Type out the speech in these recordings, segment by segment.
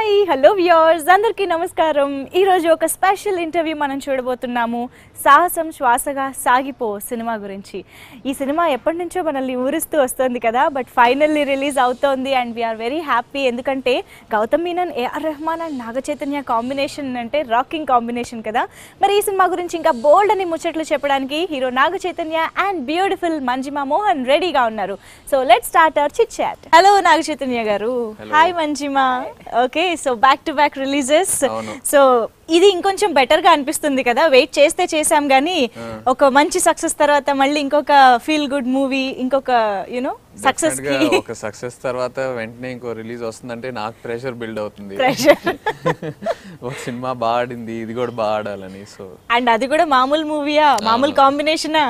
Hi hello viewers అందరికీ నమస్కారం. ఈరోజు ఒక స్పెషల్ ఇంటర్వ్యూ మనం చూడబోతున్నాము. సాహసం శ్వాసగా సాగిపో సినిమా గురించి. ఈ సినిమా ఎప్పటి నుంచో మనల్ని ఊరిస్తూ వస్తుంది కదా, బట్ ఫైనల్లీ రిలీజ్ అవుతోంది అండ్ వీఆర్ వెరీ హ్యాపీ. ఎందుకంటే గౌతమ్ మీనన్, ఏఆర్ రెహమాన్ అండ్ నాగ చైతన్య కాంబినేషన్ అంటే రాకింగ్ కాంబినేషన్ కదా. మరి ఈ సినిమా గురించి ఇంకా బోల్డ్ అని ముచ్చట్లు చెప్పడానికి hero Naga Chaitanya and beautiful Manjima Mohan రెడీగా ఉన్నారు. So let's start our chit chat. Hello Naga Chaitanya garu. Hi Manjima. Okay, so back to back releases. So ఇది ఇంకొంచెం బెటర్ గా అనిపిస్తుంది కదా, వెయిట్ చేస్తే చేసాం గానీ ఒక మంచి సక్సెస్ తర్వాత మళ్ళీ ఇంకొక ఫీల్ గుడ్ మూవీ, ఇంకొక యూనో సక్సెస్ కి ఒక సక్సెస్ తర్వాత వెంటనే ఇంకో రిలీజ్ వస్తుందంటే నాకు ప్రెషర్ బిల్డ్ అవుతుంది. ఒక సినిమా బాగా ఆడింది, ఇది కూడా బాగా ఆడాలని. సో అండ్ అది కూడా మామూలు మూవీయా, మామూలు కాంబినేషనా?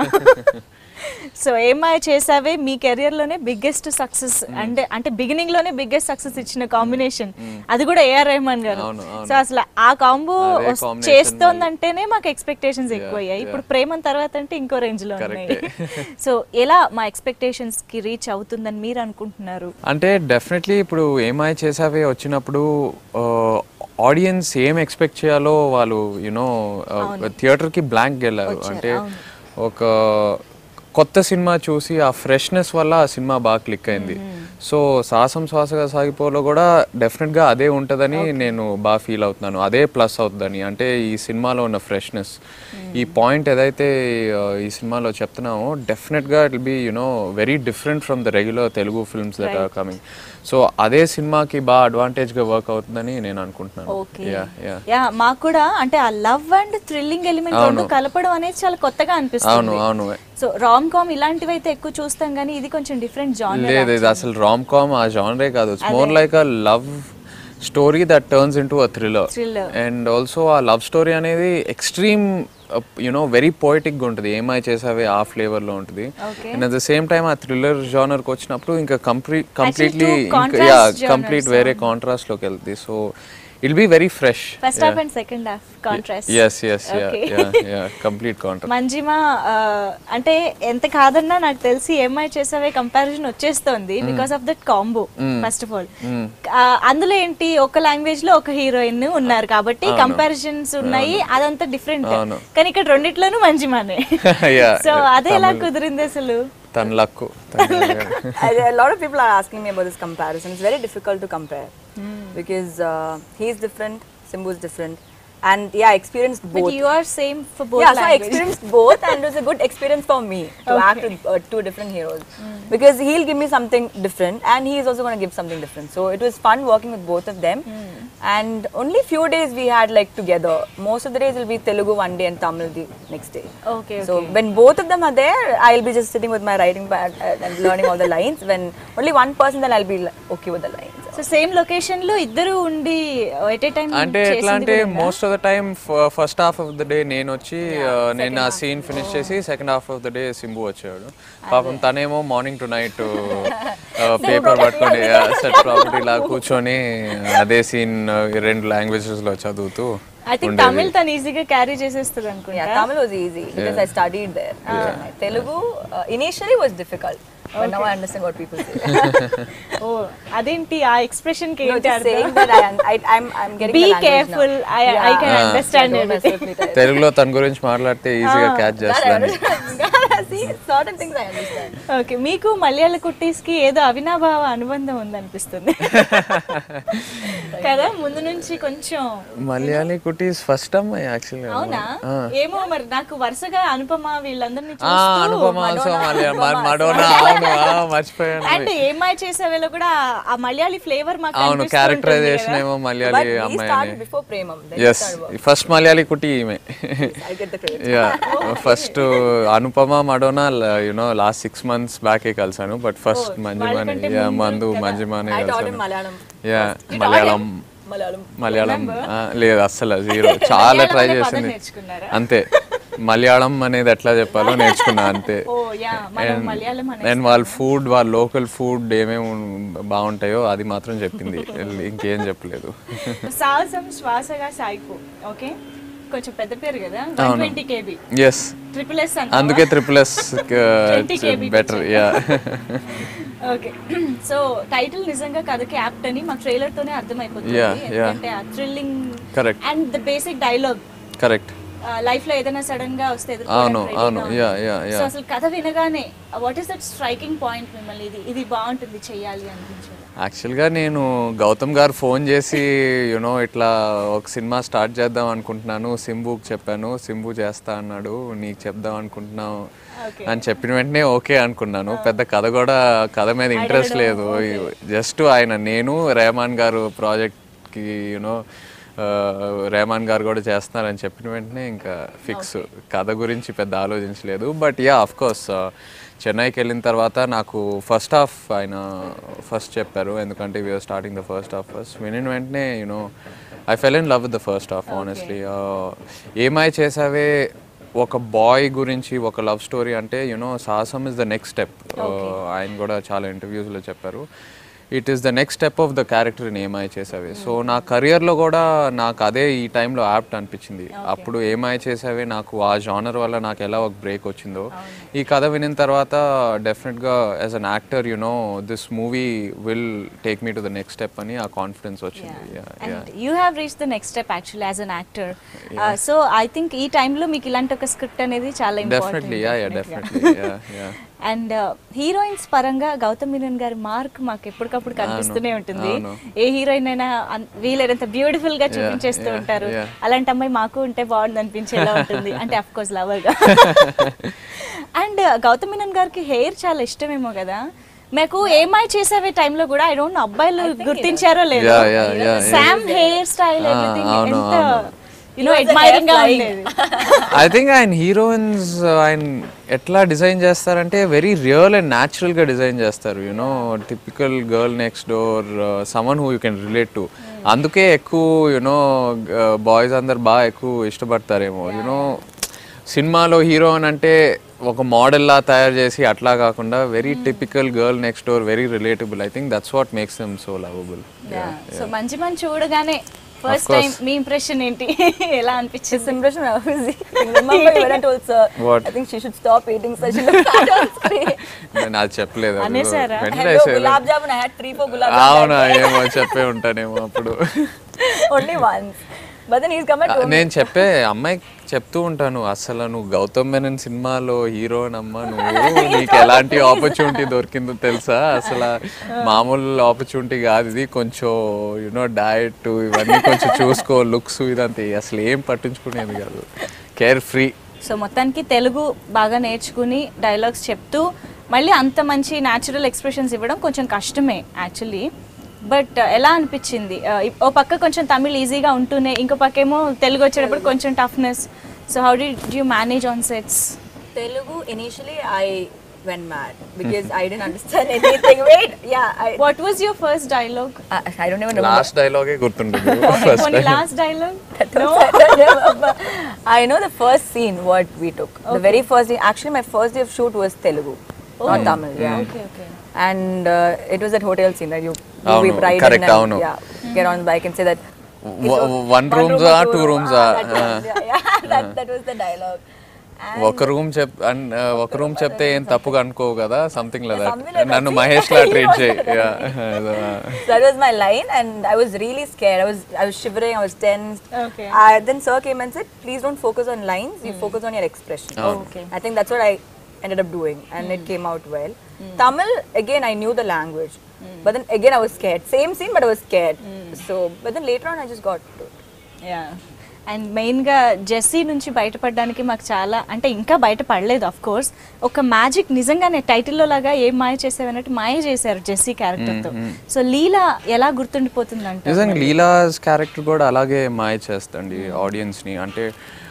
సో ఏమై చేసావే మీ కెరియర్ లోనే బిగ్గెస్ట్ సక్సెస్, అంటే బిగినింగ్ లోనే బిగ్గెస్ట్ సక్సెస్ ఇచ్చిన కాంబినేషన్, అది కూడా ఏఆర్ రెహమాన్ గారు. సో అసలు ఆ కాంబో చేస్తోందంటేనే మాకు ఎక్స్పెక్టేషన్స్ ఎక్కువయ్యాయి. ఇప్పుడు ప్రేమన్ తర్వాత అంటే ఇంకో రేంజ్ లో ఉన్నాయి. సో ఎలా మా ఎక్స్పెక్టేషన్స్ కి రీచ్ అవుతుందని మీరు అనుకుంటున్నారు? అంటే డెఫినెట్లీ ఇప్పుడు ఏమై చేసావే వచ్చినప్పుడు ఆడియన్స్ ఏం ఎక్స్పెక్ట్ చేయాలో వాళ్ళు యూనో థియేటర్ కి బ్లాంక్ వెళ్ళారు. అంటే ఒక కొత్త సినిమా చూసి ఆ ఫ్రెష్నెస్ వల్ల ఆ సినిమా బాగా క్లిక్ అయింది. సో సాహసం శ్వాసగా సాగిపోలో కూడా డెఫినెట్గా అదే ఉంటుందని నేను బాగా ఫీల్ అవుతున్నాను. అదే ప్లస్ అవుతుందని, అంటే ఈ సినిమాలో ఉన్న ఫ్రెష్నెస్, ఈ పాయింట్ ఏదైతే ఈ సినిమాలో చెప్తున్నామో డెఫినెట్గా it will be you know very different from the regular Telugu films that are coming. So అదే సినిమాకి బాగా అడ్వాంటేజ్గా వర్క్ అవుతుందని నేను అనుకుంటున్నాను. మాకు కూడా అంటే ఆ లవ్ అండ్ థ్రిల్లింగ్ ఎలిమెంట్ రెండు కలపడం అనేది చాలా కొత్తగా అనిపిస్తుంది. అవును. సో రామ్ కామ్ ఇలాంటివి అయితే ఎక్కువ చూస్తాం కానీ ఇది కొంచెం డిఫరెంట్ జానర్. లేదు, ఇది అసలు రామ్ కామ్ ఆ జానరే కాదు. It's more like a love story that turns into a thriller. And also ఆ లవ్ స్టోరీ అనేది ఎక్స్ట్రీమ్ యునో వెరీ పోయిటిక్గా ఉంటుంది. ఏమై చేసావే ఆ ఫ్లేవర్లో ఉంటుంది. And at the same time ఆ థ్రిల్లర్ జానర్కి వచ్చినప్పుడు ఇంకా కంప్లీట్లీ కంప్లీట్ వేరే కాంట్రాస్ట్లోకి వెళ్తుంది. So it'll be very fresh. First half and second half contrast. Yes. Yeah. Complete contrast. Manjima అంటే ఎంత కాదన్నా నాకు తెలిసి ఏమై చేసావే కంపారిజన్ వచ్చేస్తుంది because of that combo. First of all అందులో ఏంటి, ఒక లాంగ్వేజ్ లో ఒక హీరోయిన్ ఉన్నారు కాబట్టి కంపారిజన్స్ ఉన్నాయి, అదంతా డిఫరెంట్. కానీ ఇక్కడ రెండిట్లోనూ మంజిమానే. సో అదే ఎలా కుదిరింది అసలు? Tan lakku. A lot of people are asking me about this comparison. It's very difficult to compare because he's different, Simbu is different, and I experienced both. But you are same for both. Yeah, so I experienced both, and it was a good experience for me to act with two different heroes because he'll give me something different, and he is also going to give something different. So it was fun working with both of them. And only few days we had like together. Most of the days will be Telugu one day and Tamil the next day. Okay. So when both of them are there, I'll be just sitting with my writing pad and learning all the lines. When only one person, then I'll be okay with the lines. So same location lo iddaru undi at a time ante etla ante most of the time first half of the day నేను వచ్చి నేను ఆ scene finish చేసి second half of the day Simbu వచ్చాడు. పాపం తనేమో morning to night paper పట్టుకొని set property లా కూర్చొని అదే సీన్ రెండు లాంగ్వేజెస్ లో చదువుతూ. I think Tamil tan easy carry చేసేస్తది అనుకుంటా. Yeah, Tamil was easy because I studied there. Telugu initially was difficult. But now I understand what people say. Oh, adenti aa expression ke no, just saying that I'm getting be the language careful now. I can understand everything. తెలుగులో తన గురించి మాట్లాడితే ఈజీగా catch చేస్తాను. See, certain things I understand. Okay, మీకు మలయాళ కుట్టీస్ కి ఏదో అవినాభావ అనుబంధం ఉందనిపిస్తుంది కదా ముందు నుంచి కొంచెం. మలయాళీ కుటీస్ ఫస్ట్ టైం యాక్చువల్లీ. అవునా? ఏమో మరి నాకు వరుసగా అనుపమ వీళ్ళందరినీ చూస్తూ అనుపమ సో మడోనా మర్చిపోయాను. అంటే ఏమై చేసేవేలో కూడా ఆ మలయాళీ ఫ్లేవర్ మాకు అవును, క్యారెక్టరైజేషన్ ఏమో మలయాళీ అమ్మాయి. Before Premam, yes, first Malayali కుట్టి ఈమె. I get the credit. Yeah, first Anupama Madonna you know last 6 months బ్యాకే కలిసాను. బట్ ఫస్ట్ మంజిమాని మంజిమానే కలిసాను. మలయాళం లేదు అస్సలు జీరో. చాలా ట్రై చేసింది అంతే. మలయాళం అనేది ఎట్లా చెప్పాలో నేర్చుకున్నా అంతే. అండ్ వాళ్ళ ఫుడ్, వాళ్ళ లోకల్ ఫుడ్ ఏమేమి బాగుంటాయో అది మాత్రం చెప్పింది, ఇంకేం చెప్పలేదు. సాహసం శ్వాసగా సాగిపో. ఓకే, కొంచెం పెద్ద పేరు కదా, 120 kb. yes, ట్రిపుల్ ఎస్ అందుకే triple S better. Yeah okay so title నిజంగా కథకి యాప్ట్ అని మాకు ట్రైలర్ తోనే అర్థమైపోతుంది Yeah, yeah. ఎందుకంటే ఆ thrilling Correct. And the basic dialogue correct. Life లో ఏదైనా సడన్ గా వస్తే అవును అవును యా యా సో యా. అసలు కథ వినగానే what is that striking point మిమ్మల్ని ఇది బాగుంటుంది చెయ్యాలి అనిపించింది? యాక్చువల్గా నేను గౌతమ్ గారు ఫోన్ చేసి యునో ఇట్లా ఒక సినిమా స్టార్ట్ చేద్దాం అనుకుంటున్నాను, సింబుకి చెప్పాను, సింబు చేస్తా అన్నాడు, నీకు చెప్దాం అనుకుంటున్నాను అని చెప్పిన వెంటనే ఓకే అనుకున్నాను. పెద్ద కథ కూడా కథ మీద ఇంట్రెస్ట్ లేదు, జస్ట్ ఆయన నేను రెహమాన్ గారు ప్రాజెక్ట్కి యూనో రెహమాన్ గారు కూడా చేస్తున్నారని చెప్పిన వెంటనే ఇంకా ఫిక్స్, కథ గురించి పెద్ద ఆలోచించలేదు. బట్ యా ఆఫ్ కోర్స్ చెన్నైకి వెళ్ళిన తర్వాత నాకు ఫస్ట్ హాఫ్ ఆయన ఫస్ట్ చెప్పారు, ఎందుకంటే we are starting the first half first. వినిన వెంటనే you know I fell in love with the first half honestly. Ye Maaya Chesave ఒక బాయ్ గురించి ఒక లవ్ స్టోరీ అంటే you know Sahasam is the next step. ఆయన కూడా చాలా ఇంటర్వ్యూస్లో చెప్పారు, it is the next step of the character in Ye Maaya Chesave. So నా కెరియర్లో కూడా నాకు అదే ఈ టైంలో యాప్ట్ అనిపించింది. అప్పుడు ఏమై చేసావే నాకు ఆ జానర్ వల్ల నాకు ఎలా ఒక బ్రేక్ వచ్చిందో, ఈ కథ వినిన తర్వాత డెఫినెట్గా as an actor you know this movie will take me to the next step అని ఆ కాన్ఫిడెన్స్ వచ్చింది. You have reach the next step actually as an actor. So I think ఈ టైంలో మీకు ఇలాంటి ఒక స్క్రిప్ట్ అనేది చాలా ఇంపార్టెంట్. అండ్ హీరోయిన్స్ పరంగా గౌతమ్ మీనన్ గారి మార్క్ మాకు ఎప్పటికప్పుడు కనిపిస్తూనే ఉంటుంది. ఏ హీరోయిన్ అయినా వీలైనంత బ్యూటిఫుల్ గా చూపించేస్తూ ఉంటారు. అలాంటి అమ్మాయి మాకు ఉంటే బాగుంది అనిపించేలా ఉంటుంది, అంటే అఫ్ కోర్స్ లవర్ గా. అండ్ గౌతమ్ మీనన్ గారికి హెయిర్ చాలా ఇష్టమేమో కదా. మీకు ఏమై చేసేవే టైంలో కూడా ఐ డోంట్ నో అబ్బాయిలు గుర్తించారో లేదో, సామ్ హెయిర్ స్టైల్ ఎవ్రీథింగ్ ఎంత ఐ థింక్ ఆయన హీరోయిన్స్ ఆయన ఎట్లా డిజైన్ చేస్తారంటే వెరీ రియల్ అండ్ న్యాచురల్గా డిజైన్ చేస్తారు. You know typical girl next door, someone who you can relate to. అందుకే ఎక్కువ యూనో బాయ్స్ అందరు బాగా ఎక్కువ ఇష్టపడతారేమో. యూనో సినిమాలో హీరోయిన్ అంటే ఒక మోడల్లా తయారు చేసి అట్లా కాకుండా very typical girl next door, very relatable. I think that's what makes them so lovable. So మంచి మంచి చూడగానే ఫస్ట్ టైం మీ ఇంప్రెషన్ ఏంటి, ఎలా అనిపించింది? Impression I was remember when I told sir What? I think she should stop eating such a నేను అది చెప్పలేదు. అనేసారా? gulab jamun. I had 3-4 gulab jamun. అవునా, ఏమో చెప్పే ఉంటానేమో అప్పుడు. Only once. But then he's come and told me. నేను చెప్పే అమ్మాయికి చెప్తూ ఉంటాను, అసలు నువ్వు గౌతమ్ మేనన్ సినిమాలో హీరోయిన్ అమ్మ, నువ్వు నీకు ఎలాంటి ఆపర్చునిటీ దొరికిందో తెలుసా, అసలు మామూలు ఆపర్చునిటీ కాదు ఇది, కొంచెం యూనో డయట్ ఇవన్నీ కొంచెం చూసుకో, లుక్స్ ఇదంతా అసలు ఏం పట్టించుకునేది కాదు, కేర్ ఫ్రీ. సో మొత్తానికి తెలుగు బాగా నేర్చుకుని డైలాగ్స్ చెప్తూ మళ్ళీ అంత మంచి న్యాచురల్ ఎక్స్ప్రెషన్స్ ఇవ్వడం కొంచెం కష్టమే యాక్చువల్లీ. బట్ ఎలా అనిపించింది? ఓ పక్క కొంచెం తమిళ్ ఈజీగా ఉంటూనే ఇంకో పక్క ఏమో తెలుగు వచ్చేటప్పుడు కొంచెం toughness. So how did you manage on sets? Telugu initially I went mad because I didn't understand anything. Wait, yeah. What was your first dialogue? I don't even remember. Last డైలాగే గుర్తుంటుంది. Only last dialogue? No. I don't remember. I know the first scene what we took. The very first scene. Actually, my first day of shoot was Telugu, not Tamil. Yeah. Okay. And it was that hotel scene that you Avunu, be bride correct, and avunu. yeah, get on the bike and say that one rooms two rooms that was the dialogue. ఒక room చెప్తే ఏం తప్పుగా అనుకోవు కదా, something లేదా, నన్ను మహేష్ లా treat చేయి. So that was my line and I was really scared. I was shivering, I was tense. Okay. Then sir came and said, please don't focus on lines, you focus on your expression. Okay. I think that's what I ended up doing and it came out well. Tamil, again I knew the language, but then again I was scared. Same scene but I was scared. So but then later on I just got to it. Yeah. And మెయిన్గా Jessie నుంచి బయటపడడానికి మాకు చాలా, అంటే ఇంకా బయటపడలేదు of course, ఒక magic నిజంగానే టైటిల్లో లాగా ఏం మాయ చేసేవన్నట్టు మాయ చేశారు జెస్సీ క్యారెక్టర్తో. సో లీలా ఎలా గుర్తుండిపోతుందంట? నిజంగా లీలాస్ క్యారెక్టర్ కూడా అలాగే మాయ చేస్తండి ఆడియన్స్ని. అంటే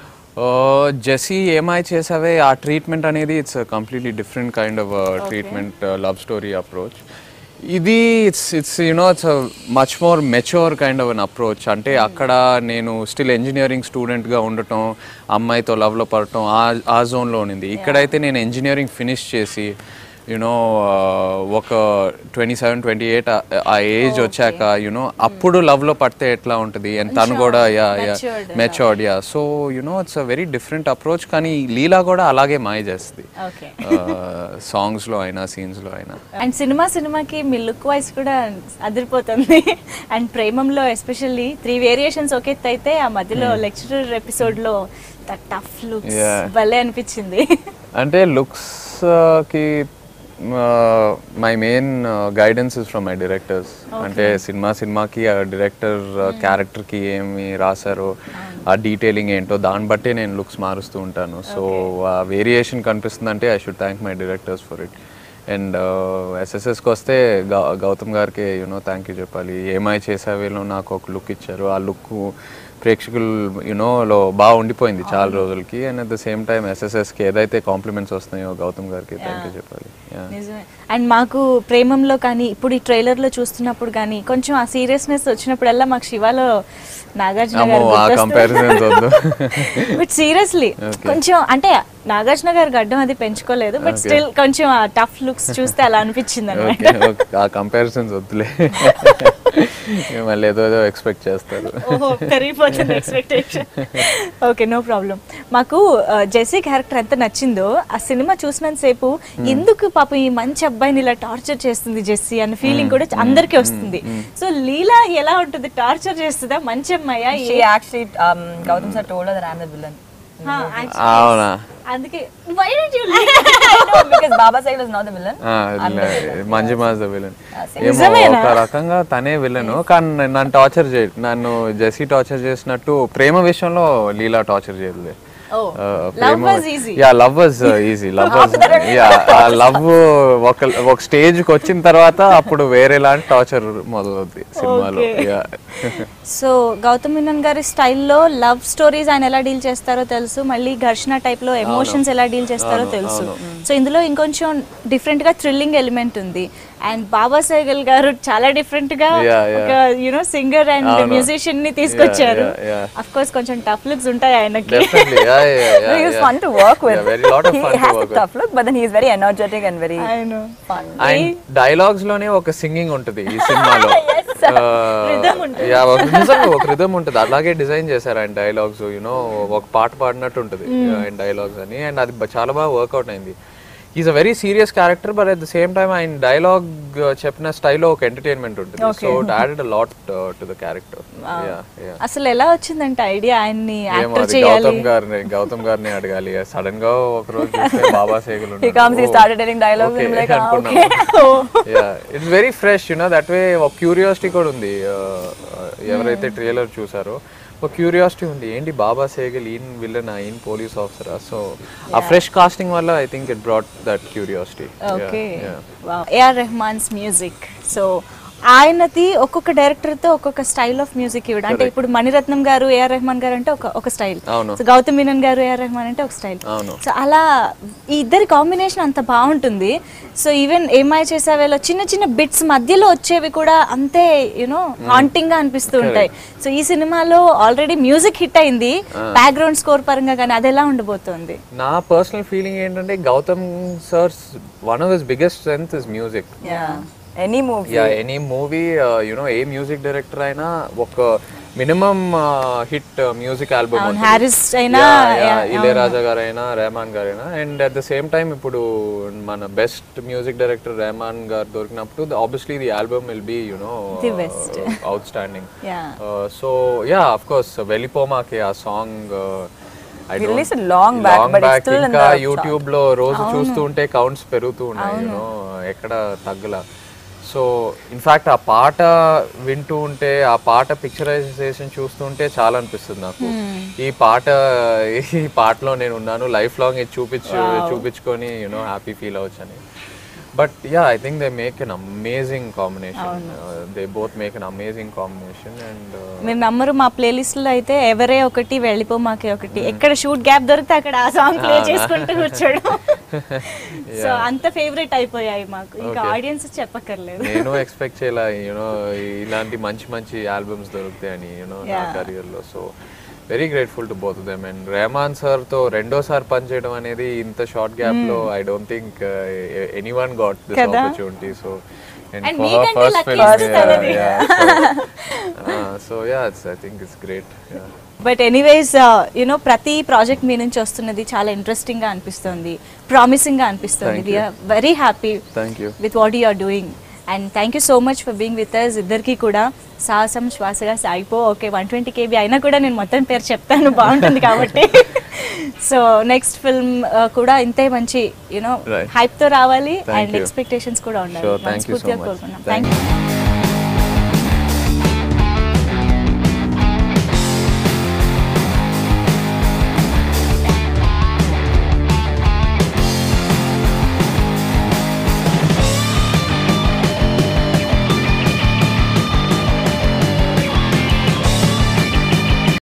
జెస్సీ ఏమై చేసావే ఆ ట్రీట్మెంట్ అనేది it's completely different kind of treatment, love story approach. ఇది it's you know it's much more mature kind of an approach. అంటే అక్కడ నేను స్టిల్ ఇంజనీరింగ్ స్టూడెంట్గా ఉండటం, అమ్మాయితో లవ్లో పడటం ఆ జోన్లో ఉన్నింది. ఇక్కడైతే నేను ఇంజనీరింగ్ ఫినిష్ చేసి యునో ఒక 27-28 ఆ ఏజ్ వచ్చాక యునో అప్పుడు లవ్లో పడితే ఎట్లా ఉంటుంది అండ్ తను కూడా matured so you know it's a very different approach కానీ లీలా కూడా అలాగే మాయ చేస్తుంది సాంగ్స్లో అయినా సీన్స్లో అయినా. అండ్ సినిమాకి మీ లుక్ వైజ్ కూడా అదిరిపోతుంది అండ్ ప్రేమంలో ఎస్పెషల్లీ 3 వేరియేషన్స్ ఒకే అయితే ఆ మధ్యలో లెక్చరర్ ఎపిసోడ్లో టఫ్ లుక్స్ భలే అనిపించింది. అంటే లుక్స్కి my main guidance is from my directors. అంటే సినిమాకి ఆ డైరెక్టర్ క్యారెక్టర్కి ఏమి రాశారో ఆ డీటెయిలింగ్ ఏంటో దాన్ని బట్టి నేను లుక్స్ మారుస్తూ ఉంటాను. సో ఆ వేరియేషన్ కనిపిస్తుందంటే I should thank my directors for it. And ఎస్ఎస్ఎస్కి వస్తే గౌతమ్ గారికి యూనో థ్యాంక్ యూ చెప్పాలి. ఏమై చేసావేలో నాకు ఒక లుక్ ఇచ్చారు. ఆ లుక్ ప్రేక్షకులు యూనోలో బాగా ఉండిపోయింది చాలా రోజులకి. And at the same time ఎస్ఎస్ఎస్కి ఏదైతే కాంప్లిమెంట్స్ వస్తున్నాయో గౌతమ్ గారికి థ్యాంక్ యూ చెప్పాలి. అండ్ మాకు ప్రేమంలో కానీ ఇప్పుడు ఈ ట్రైలర్లో చూస్తున్నప్పుడు కానీ కొంచెం ఆ సీరియస్నెస్ వచ్చినప్పుడల్లా మాకు శివాలో నాగార్జున గారు బట్ సీరియస్లీ కొంచెం అంటే నాగార్జున గారు గడ్డం అది పెంచుకోలేదు బట్ స్టిల్ కొంచెం ఆ టఫ్ లుక్స్ చూస్తే అలా అనిపించింది అనమాట. ఆ కంపారిజన్స్ వద్దులే మళ్ళీ ఏదో ఎక్స్పెక్ట్ చేస్తారు. పెరిగిపోతుంది ఎక్స్పెక్టేషన్. Okay no problem. మాకు జెస్సీ క్యారెక్టర్ ఎంత నచ్చిందో ఆ సినిమా చూసినంతసేపు ఎందుకు పాపం ఈ మంచి అబ్బాయిని ఇలా టార్చర్ చేస్తుంది జెస్సీ అన్న ఫీలింగ్ కూడా అందరికీ వస్తుంది. సో లీలా ఎలా ఉంటుంది, టార్చర్ చేస్తుందా మంచి అమ్మాయా? Gautham sir told her that I am the villain. అవునా? అందుకే why did you leave? Because Baba Sahil is not the villain. Manjima is the villain. ఏమో ఒక రకంగా తనే విలన్ కానీ నన్ను టార్చర్ చేయడు. నన్ను జెస్సీ టార్చర్ చేసినట్టు ప్రేమ విషయంలో లీలా టార్చర్ చేయలేదు. Love was easy. Love was easy. Love ఒక స్టేజ్ కి వచ్చిన తర్వాత అప్పుడు వేరేలాంటి టార్చర్ మొదలవుద్ది సినిమాలో. సో గౌతమ్ మీనన్ గారి స్టైల్లో లవ్ స్టోరీస్ ఆయన ఎలా డీల్ చేస్తారో తెలుసు, మళ్ళీ ఘర్షణ టైప్ లో ఎమోషన్స్ ఎలా డీల్ చేస్తారో తెలుసు. సో ఇందులో ఇంకొంచెం డిఫరెంట్ గా థ్రిల్లింగ్ ఎలిమెంట్ ఉంది. అండ్ బాబా సైగల్ గారు చాలా డిఫరెంట్ గా ఒక యునో సింగర్ అండ్ మ్యూజిషియన్ ని తీసుకొచ్చారు. అఫ్ కోర్స్ కొంచెం టఫ్ లుక్స్ ఉంటాయి ఆయనకి. He is fun to work with. He has a tough look, but then he is very energetic and very fun. And dialogues లోనే ఒక singing ఉంటుంది ఈ సినిమాలో. ఒక రిథమ్ ఉంటుంది. అలాగే డిజైన్ చేశారు ఆయన డైలాగ్స్. యూనో ఒక పాట పాడినట్టు ఉంటుంది ఆయన డైలాగ్స్ అని. అండ్ అది చాలా బాగా వర్కౌట్ అయింది. Is a very serious character but at the same time ఆయన డైలాగ్ చెప్పిన స్టైల్లో ఒక ఎంటర్టైన్మెంట్ ఉంటుంది. So it added a lot to the character. అసలు ఎలా వచ్చిందంటే ఐడియా ఆయన్ని యాక్టర్ చేయాలి? గౌతమ్ గారిని అడగాలి. సడన్ గా ఒక రోజు చూస్తే Baba Sehgal he comes, he started telling dialogues and like it's very fresh you know that way. ఒక క్యూరియాసిటీ కూడా ఉంది. ఎవరైతే ట్రైలర్ చూసారో ఒక క్యూరియాసిటీ ఉంది, ఏంటి బాబా సేగల్ ఈయన విలన్ ఈయన పోలీస్ ఆఫీసరా. సో ఆ ఫ్రెష్ కాస్టింగ్ వల్ల I think it brought that curiosity. Okay. AR Rahman's music. So ఆయనది ఒక్కొక్క డైరెక్టర్ తో ఒక్కొక్క స్టైల్ ఆఫ్ మ్యూజిక్ ఇవ్వడం. అంటే ఇప్పుడు మణిరత్నం గారు ఏఆర్ రెహమాన్ గారు అంటే ఒక స్టైల్, గౌతమ్ మీనన్ గారు ఏఆర్ రెహమాన్ అంటే ఒక స్టైల్. సో అలా ఈ ఇద్దరి కాంబినేషన్ అంత బాగుంటుంది. సో ఈవెన్ ఏమై చేసావేలో చిన్న చిన్న బిట్స్ మధ్యలో వచ్చేవి కూడా అంతే యూనో హాంటింగ్ గా అనిపిస్తూ ఉంటాయి. సో ఈ సినిమాలో ఆల్రెడీ మ్యూజిక్ హిట్ అయింది, బ్యాక్గ్రౌండ్ స్కోర్ పరంగా కానీ అది ఎలా ఉండబోతోంది? నా పర్సనల్ ఫీలింగ్ ఏంటంటే Gautham sir's one of his biggest strength is music. Any movie you know a music director అయినా ఒక minimum hit music album Ilaiyaraaja గారైనా రెహమాన్ గారైనా. And at the same time ఇప్పుడు మన బెస్ట్ మ్యూజిక్ డైరెక్టర్ రెహమాన్ గారు దొరికినప్పుడు obviously the album will be you know outstanding. So yeah of course వెళ్ళిపోమాకే ఆ song ఇంకా యూట్యూబ్ లో రోజు చూస్తూ ఉంటే కౌంట్స్ పెరుగుతూ ఉన్నాయి యూనో ఎక్కడ తగ్గల. సో ఇన్ఫాక్ట్ ఆ పాట వింటూ ఉంటే ఆ పాట పిక్చరైజేషన్ చూస్తూ ఉంటే చాలా అనిపిస్తుంది నాకు. ఈ పాటలో నేను ఉన్నాను, లైఫ్ లాంగ్ ఇది చూపించుకొని యూనో హ్యాపీ ఫీల్ అవ్వచ్చు అని. But yeah, I think they make an amazing combination. They both make an amazing combination. And మీరు నమ్మరు, మా ప్లేలిస్ట్ లో అయితే ఎవరే ఒకటి వెళ్ళిపోమాకే ఒకటి, ఎక్కడ షూట్ గ్యాప్ దొరికితే అక్కడ ఆ సాంగ్ ప్లే చేసుకుంటూ కూర్చోడు. సో అంత ఫేవరెట్ అయిపోయాయి మాకు, ఇంకా ఆడియన్స్ చెప్పక్కర్లేదు. నేను ఎక్స్పెక్ట్ చేయలే యూనో ఇలాంటి మంచి మంచి ఆల్బమ్స్ దొరుకుతాయని యూనో నా కెరియర్ లో. So very grateful to both them. And Rahman sir తో రెండోసారి పనిచేయడం అనేది ఇంత షార్ట్ గ్యాప్ లో I don't think anyone got this opportunity. So And and for her మీకంటే first lucky film, ఇస్తుంది. so yeah, I think it's great. Yeah. But anyways you know ప్రతి project మీ నుంచి వస్తున్నది చాలా ఇంట్రెస్టింగ్గా అనిపిస్తుంది, ప్రామిసింగ్గా అనిపిస్తుంది. Thank we're very happy Thank you. With what you are doing and thank you so much for being with us. ఇద్దరికి కూడా సాహసం శ్వాసగా సాగిపో. ఓకే 120 kb అయినా కూడా నేను మొత్తం పేరు చెప్తాను బాగుంటుంది కాబట్టి. సో నెక్స్ట్ ఫిల్మ్ కూడా ఇంతే మంచి యూనో Right. హైప్తో రావాలి Thank అండ్ you. ఎక్స్పెక్టేషన్స్ కూడా ఉండాలి. Sure, thank you so మనస్ఫూర్తిగా much. కోరుకున్నాం. Thank thank you.